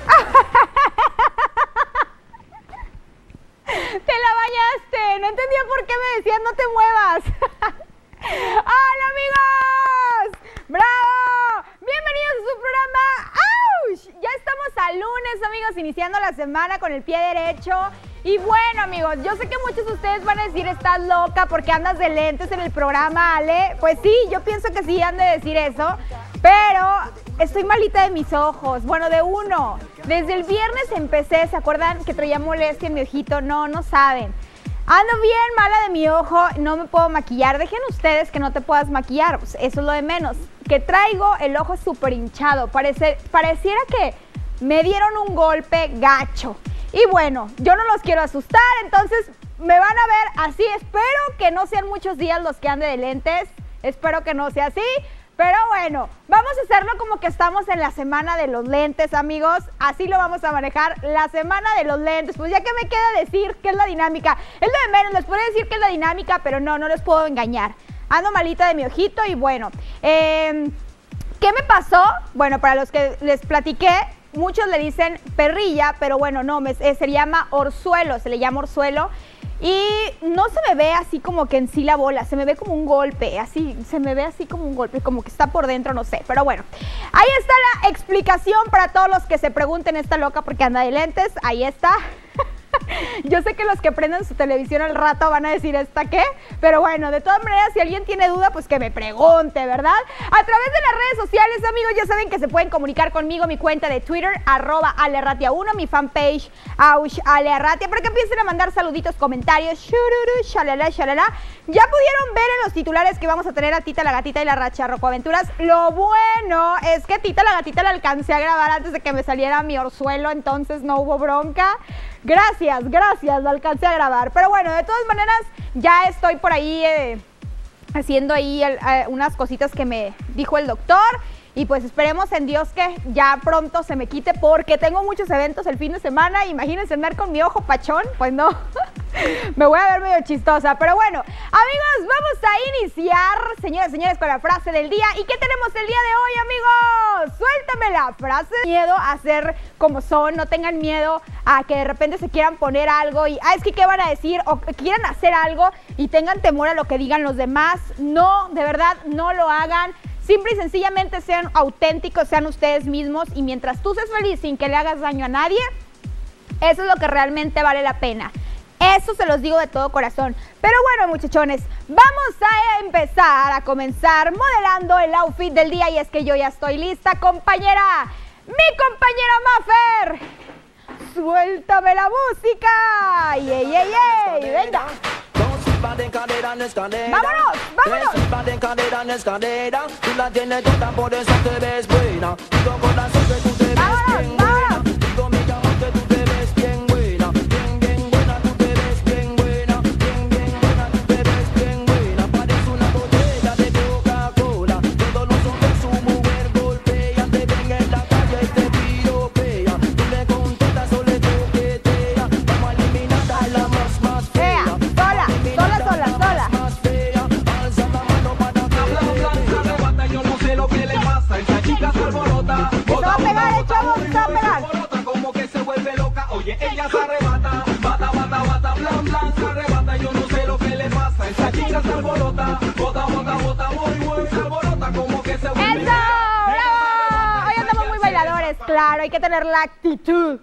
Te la bañaste. No entendía por qué me decían no te muevas. ¡Hola, amigos! ¡Bravo! Bienvenidos a su programa. ¡Auch! Ya estamos a lunes, amigos, iniciando la semana con el pie derecho. Y bueno, amigos, yo sé que muchos de ustedes van a decir, estás loca porque andas de lentes en el programa, Ale. Pues sí, yo pienso que sí han de decir eso, pero estoy malita de mis ojos, bueno, de uno. Desde el viernes empecé, ¿se acuerdan que traía molestia en mi ojito? No saben. Ando bien mala de mi ojo, no me puedo maquillar. Dejen ustedes que no te puedas maquillar, pues eso es lo de menos. Que traigo el ojo súper hinchado, pareciera que me dieron un golpe gacho. Y bueno, yo no los quiero asustar, entonces me van a ver así. Espero que no sean muchos días los que ande de lentes, espero que no sea así. Pero bueno, vamos a hacerlo como que estamos en la semana de los lentes, amigos. Así lo vamos a manejar, la semana de los lentes. Pues ya que me queda decir qué es la dinámica. Es lo de menos, les puedo decir qué es la dinámica, pero no les puedo engañar. Ando malita de mi ojito y bueno. ¿Qué me pasó? Bueno, para los que les platiqué, muchos le dicen perrilla, pero bueno, no, se llama orzuelo, se le llama orzuelo. Y no se me ve así como que en sí la bola, se me ve como un golpe, así, se me ve así como un golpe, como que está por dentro, no sé, pero bueno. Ahí está la explicación para todos los que se pregunten, ¿esta loca porque anda de lentes? Ahí está. Yo sé que los que prenden su televisión al rato van a decir, ¿esta qué? Pero bueno, de todas maneras, si alguien tiene duda, pues que me pregunte, ¿verdad? A través de las redes sociales, amigos, ya saben que se pueden comunicar conmigo, mi cuenta de Twitter, @alearratia1, mi fanpage, @alearratia, para que empiecen a mandar saluditos, comentarios, shururu, shalala, shalala. Ya pudieron ver en los titulares que vamos a tener a Tita la Gatita y la Racharrocoaventuras. Lo bueno es que Tita la Gatita la alcancé a grabar antes de que me saliera mi orzuelo, entonces no hubo bronca. Gracias, lo alcancé a grabar. Pero bueno, de todas maneras, ya estoy por ahí haciendo ahí unas cositas que me dijo el doctor. Y pues esperemos en Dios que ya pronto se me quite porque tengo muchos eventos el fin de semana. Imagínense andar con mi ojo pachón, pues no. Me voy a ver medio chistosa, pero bueno, amigos, vamos a iniciar, señoras y señores, con la frase del día. ¿Y qué tenemos el día de hoy, amigos? Suéltame la frase. Miedo a ser como son, no tengan miedo a que de repente se quieran poner algo y, es que qué van a decir, o que quieran hacer algo y tengan temor a lo que digan los demás. No, de verdad, no lo hagan. Simple y sencillamente sean auténticos, sean ustedes mismos y mientras tú seas feliz sin que le hagas daño a nadie, eso es lo que realmente vale la pena. Eso se los digo de todo corazón. Pero bueno, muchachones, vamos a comenzar modelando el outfit del día y es que yo ya estoy lista, compañera. Mi compañera Mafer, suéltame la música. ¡Ey! Venga. ¡Vámonos! Tú la tienes toda, por eso te ves buena. Digo corazón que tú te ves bien buena. Digo mi amor que tú te ves bien buena. Bien buena, tú te ves bien buena. Bien buena, tú te ves bien buena. Parece una botella de Coca-Cola. Todos los hombres su mujer golpean. Te ven en la calle y te piropean. Tú le contestas o le toqueteas. Vamos a eliminar a la más fea. Sola. Más fea. Alza la mano para que Yo no sé lo que le pasa, esa chica se alborota. Se va a pegar, chavo, se va a pegar. Como que se vuelve loca, oye, ella se arrebata. Bata, blan, se arrebata. Yo no sé lo que le pasa, esa chica se alborota. Bota, muy, se alborota, como que se vuelve ¡Eso! ¡Bravo! Hoy andamos muy bailadores, claro, hay que tener la actitud.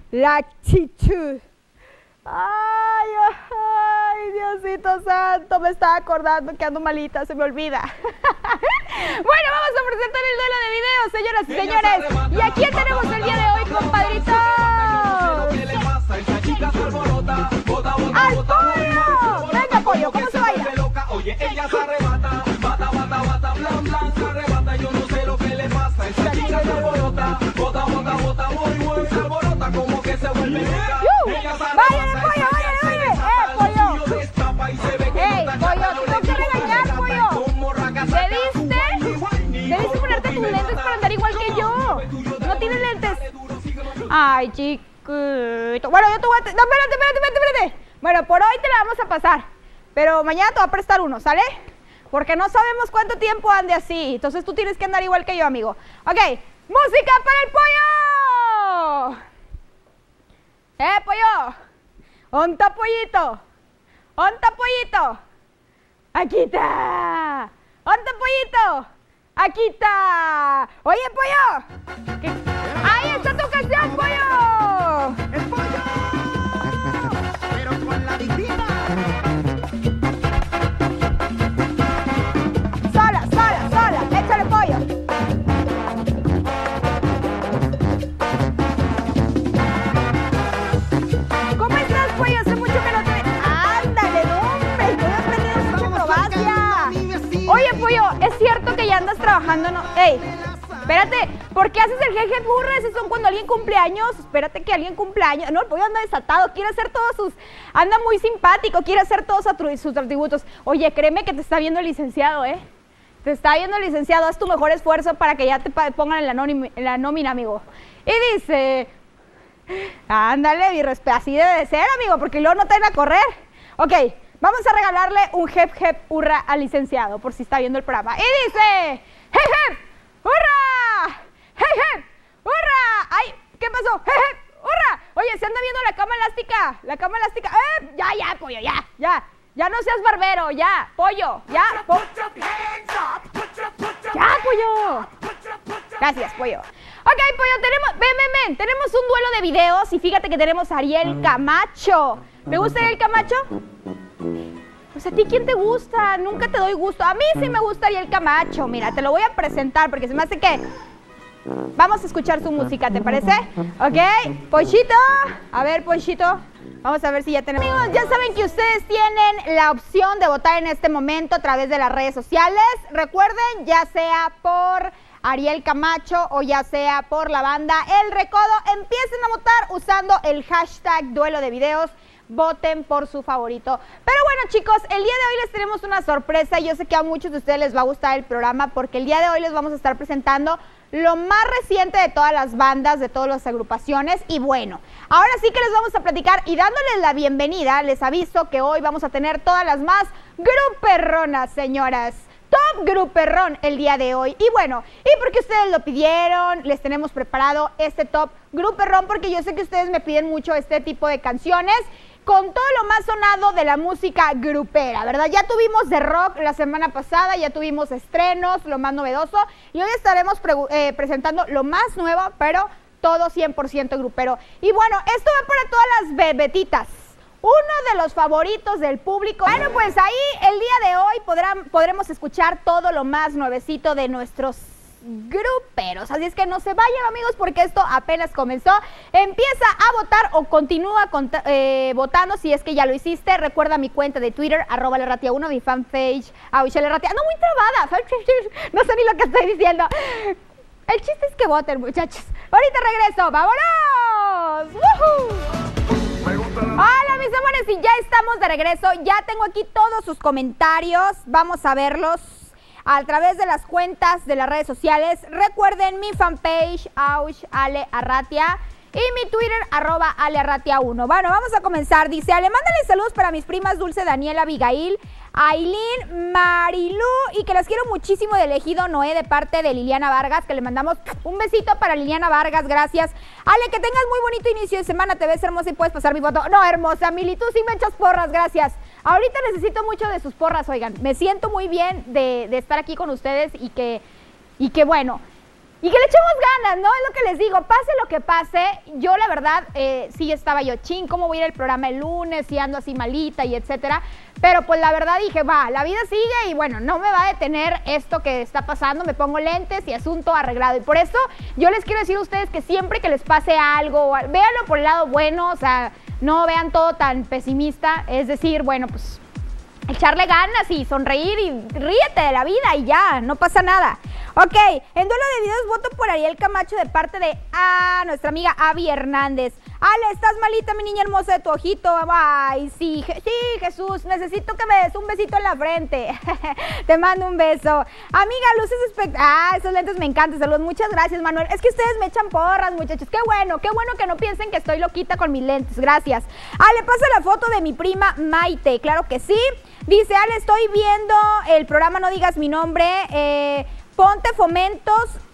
Ay, Diosito santo, me estaba acordando que ando malita, se me olvida. Bueno, vamos a presentar el duelo de videos, señoras y señores. ¿Y a quién tenemos el día de hoy, compadritos? ¡Al pollo! Venga, pollo, ¿cómo se baila? Oye, ella se arrebata. Bata, blan, se arrebata. Yo no sé lo que le pasa, esa chica se alborota. Bota, muy, se alborota, como que se vuelve loca. ¡Váyale, pollo! ¡Pollo! Pollo, te tengo que regañar, pollo. Debiste ponerte tus lentes para andar igual que yo. No tienes lentes. Ay, chiquito. Bueno, yo te voy a... No, espérate. Bueno, por hoy te la vamos a pasar. Pero mañana te voy a prestar uno, ¿sale? Porque no sabemos cuánto tiempo ande así. Entonces tú tienes que andar igual que yo, amigo. Ok, música para el pollo. ¿Onta pollito? ¿Onta pollito? Aquí está. ¿Onta pollito? Aquí está. Oye, pollo. ¿Qué? Ahí está tu canción, pollo. ¡El pollo! Pero con la visita. Sola. Échale pollo. ¿Cómo estás, pollo? Hace mucho que no te... Ándale, hombre. Tú has tenido mucha acrobacia. Oye, pollo, ¿es cierto que ya andas trabajando? No? Ey, espérate. ¿Por qué haces el jeje burra? Esos son cuando alguien cumple años. Espérate que alguien cumple años. No, el pollo anda desatado. Quiere hacer todos sus... Anda muy simpático. Quiere hacer todos sus atributos. Oye, créeme que te está viendo el licenciado, ¿eh? Te está viendo el licenciado. Haz tu mejor esfuerzo para que ya te pongan en la nómina, amigo. Y dice... Ándale, así debe de ser, amigo, porque luego no te van a correr. Ok, vamos a regalarle un jep jep hurra al licenciado, por si está viendo el programa. Y dice... ¡Jep jep hurra! ¡Jep jep hurra! ¡Ay! ¿Qué pasó? ¡Jep jep hurra! Oye, se anda viendo la cama elástica. La cama elástica. Ya, pollo, ya. Ya no seas barbero, ya, pollo, ya. Ya, pollo. Gracias, pollo. Ok, pollo, tenemos un duelo de videos y fíjate que tenemos a Ariel Camacho. ¿Te gusta Ariel Camacho? Pues a ti, ¿quién te gusta? Nunca te doy gusto. A mí sí me gusta Ariel Camacho. Mira, te lo voy a presentar porque se me hace que... Vamos a escuchar su música, ¿te parece? Ok, Ponchito. A ver, Ponchito. Vamos a ver si ya tenemos... Amigos, ya saben que ustedes tienen la opción de votar en este momento a través de las redes sociales. Recuerden, ya sea por Ariel Camacho o ya sea por la banda El Recodo, empiecen a votar usando el hashtag duelo de videos. Voten por su favorito. Pero bueno, chicos, el día de hoy les tenemos una sorpresa. Yo sé que a muchos de ustedes les va a gustar el programa porque el día de hoy les vamos a estar presentando lo más reciente de todas las bandas, de todas las agrupaciones. Y bueno, ahora sí que les vamos a platicar y dándoles la bienvenida, les aviso que hoy vamos a tener todas las más gruperronas, señoras. Top gruperrón el día de hoy. Y bueno, y porque ustedes lo pidieron, les tenemos preparado este top gruperrón porque yo sé que ustedes me piden mucho este tipo de canciones con todo lo más sonado de la música grupera, ¿verdad? Ya tuvimos de rock la semana pasada, ya tuvimos estrenos, lo más novedoso, y hoy estaremos presentando lo más nuevo, pero todo 100% grupero. Y bueno, esto va para todas las bebetitas, uno de los favoritos del público. Bueno, pues ahí el día de hoy podremos escuchar todo lo más nuevecito de nuestros gruperos, así es que no se vayan, amigos, porque esto apenas comenzó. Empieza a votar o continúa votando si es que ya lo hiciste. Recuerda mi cuenta de Twitter, @lerratia1, mi fanpage, @lerratia. No, muy trabada, no sé ni lo que estoy diciendo. El chiste es que voten, muchachos. Ahorita regreso, ¡vámonos! Hola, mis amores, y ya estamos de regreso. Ya tengo aquí todos sus comentarios, vamos a verlos a través de las cuentas de las redes sociales. Recuerden mi fanpage, @Ale_Arratia, y mi Twitter, @Ale_Arratia1. Bueno, vamos a comenzar. Dice, Ale, mándale saludos para mis primas Dulce, Daniela, Abigail, Ailín, Marilú, y que las quiero muchísimo, de Ejido Noé, de parte de Liliana Vargas, que le mandamos un besito para Liliana Vargas, gracias. Ale, que tengas muy bonito inicio de semana, te ves hermosa y puedes pasar mi voto. No, hermosa, Mili, tú sí me echas porras, gracias. Ahorita necesito mucho de sus porras, oigan, me siento muy bien de estar aquí con ustedes y que bueno, y que le echemos ganas, ¿no? Es lo que les digo, pase lo que pase. Yo la verdad, sí estaba yo, ¿cómo voy a ir al programa el lunes? Y ando así malita y etcétera. Pero pues la verdad dije, va, la vida sigue y bueno, no me va a detener esto que está pasando. Me pongo lentes y asunto arreglado. Y por eso yo les quiero decir a ustedes que siempre que les pase algo, véanlo por el lado bueno, o sea, no vean todo tan pesimista. Es decir, bueno, pues echarle ganas y sonreír y ríete de la vida y ya, no pasa nada. Ok, en duelo de videos voto por Ariel Camacho de parte de nuestra amiga Abby Hernández. Ale, estás malita, mi niña hermosa de tu ojito. Ay, sí, Jesús, necesito que me des un besito en la frente. Te mando un beso. Amiga, luces esos lentes me encantan. Saludos, muchas gracias, Manuel. Es que ustedes me echan porras, muchachos. Qué bueno que no piensen que estoy loquita con mis lentes. Gracias. Ale, pasa la foto de mi prima Maite. Claro que sí. Dice, Ale, estoy viendo el programa No Digas Mi Nombre. Ponte Fomentos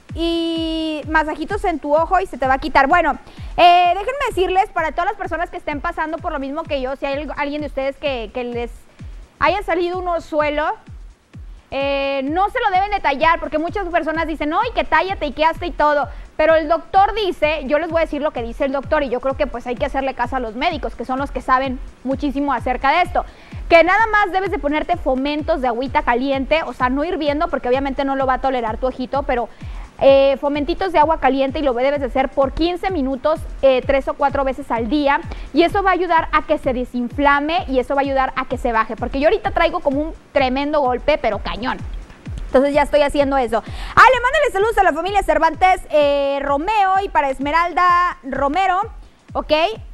y masajitos en tu ojo y se te va a quitar. Bueno, déjenme decirles, para todas las personas que estén pasando por lo mismo que yo, si hay alguien de ustedes que les haya salido un orzuelo, no se lo deben de tallar, porque muchas personas dicen, no, y que tállate y que hazte y todo, pero el doctor dice, yo les voy a decir lo que dice el doctor, y yo creo que pues hay que hacerle caso a los médicos, que son los que saben muchísimo acerca de esto, que nada más debes de ponerte fomentos de agüita caliente, o sea, no hirviendo, porque obviamente no lo va a tolerar tu ojito, pero fomentitos de agua caliente, y lo debes de hacer por 15 minutos 3 o 4 veces al día, y eso va a ayudar a que se desinflame y eso va a ayudar a que se baje, porque yo ahorita traigo como un tremendo golpe, pero cañón. Entonces ya estoy haciendo eso. Ale, mándale saludos a la familia Cervantes Romeo y para Esmeralda Romero, ¿ok?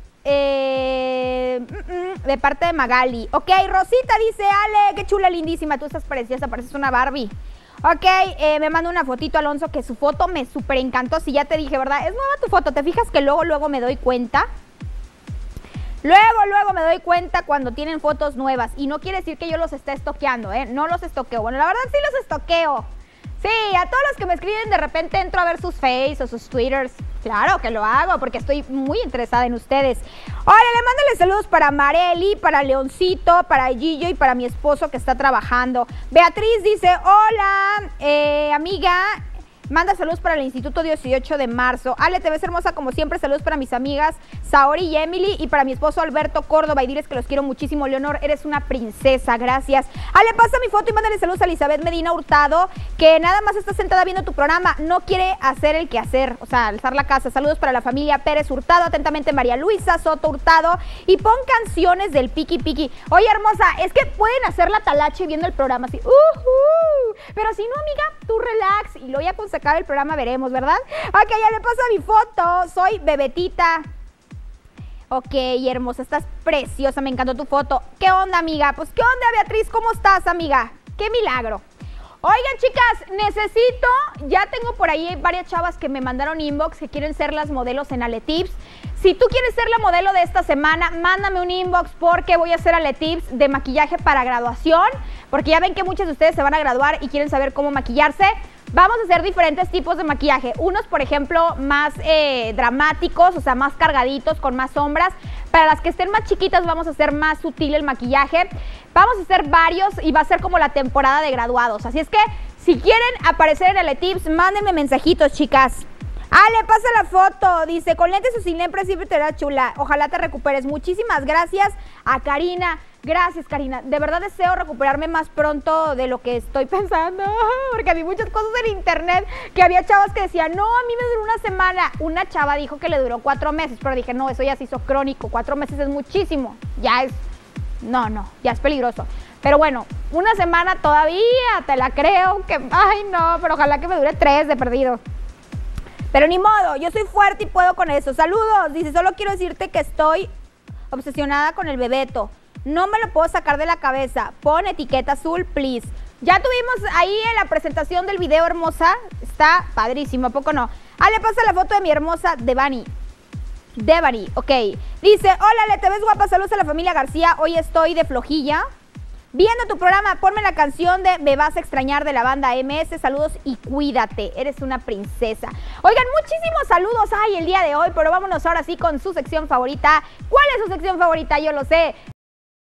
De parte de Magali. Ok, Rosita dice, Ale, qué chula, lindísima, tú estás preciosa, pareces una Barbie. Ok, me manda una fotito Alonso, que su foto me súper encantó. Si ya te dije, ¿verdad? Es nueva tu foto, ¿te fijas que luego me doy cuenta? Luego me doy cuenta cuando tienen fotos nuevas. Y no quiere decir que yo los esté estoqueando, no los estoqueo. Bueno, la verdad sí los estoqueo. Sí, a todos los que me escriben de repente entro a ver sus Face o sus Twitters. Claro que lo hago porque estoy muy interesada en ustedes. Hola, mándale saludos para Mareli, para Leoncito, para Gillo y para mi esposo que está trabajando. Beatriz dice, hola, amiga. Manda saludos para el Instituto 18 de marzo. Ale, te ves hermosa como siempre. Saludos para mis amigas Saori y Emily y para mi esposo Alberto Córdoba. Y diles que los quiero muchísimo. Leonor, eres una princesa. Gracias. Ale, pasa mi foto y mándale saludos a Elizabeth Medina Hurtado, que nada más está sentada viendo tu programa. No quiere hacer el quehacer, o sea, alzar la casa. Saludos para la familia Pérez Hurtado. Atentamente, María Luisa Soto Hurtado. Y pon canciones del Piki Piki. Oye, hermosa, es que pueden hacer la talache viendo el programa así. Pero si no, amiga, tú relax y lo voy a acabe el programa, veremos, ¿verdad? Ok, ya le paso mi foto. Soy Bebetita. Ok, hermosa, estás preciosa, me encantó tu foto. ¿Qué onda, amiga? Pues, ¿qué onda, Beatriz? ¿Cómo estás, amiga? ¡Qué milagro! Oigan, chicas, ya tengo por ahí varias chavas que me mandaron inbox que quieren ser las modelos en Ale Tips. Si tú quieres ser la modelo de esta semana, mándame un inbox porque voy a hacer Ale Tips de maquillaje para graduación, porque ya ven que muchos de ustedes se van a graduar y quieren saber cómo maquillarse. Vamos a hacer diferentes tipos de maquillaje, unos por ejemplo más dramáticos, o sea más cargaditos, con más sombras. Para las que estén más chiquitas vamos a hacer más sutil el maquillaje. Vamos a hacer varios y va a ser como la temporada de graduados. Así es que si quieren aparecer en Ale Tips, mándenme mensajitos, chicas. Ale, pasa la foto, dice, con lentes o sin lentes siempre te verás chula, ojalá te recuperes. Muchísimas gracias a Karina. Gracias, Karina. De verdad deseo recuperarme más pronto de lo que estoy pensando, porque vi muchas cosas en internet que había chavas que decían, no, a mí me duró una semana. Una chava dijo que le duró 4 meses, pero dije, no, eso ya se hizo crónico. 4 meses es muchísimo. Ya es, no, ya es peligroso. Pero bueno, una semana todavía, te la creo, que, ay no, pero ojalá que me dure 3 de perdido. Pero ni modo, yo soy fuerte y puedo con eso. Saludos, dice, solo quiero decirte que estoy obsesionada con el Bebeto. No me lo puedo sacar de la cabeza. Pon etiqueta azul, please. Ya tuvimos ahí en la presentación del video, hermosa. Está padrísimo, ¿a poco no? Ah, le pasa la foto de mi hermosa Devani, ok. Dice, hola, te ves guapa, saludos a la familia García. Hoy estoy de flojilla viendo tu programa, ponme la canción de Me vas a extrañar de la banda MS, saludos y cuídate, eres una princesa. Oigan, muchísimos saludos hay el día de hoy, pero vámonos ahora sí con su sección favorita. ¿Cuál es su sección favorita? Yo lo sé,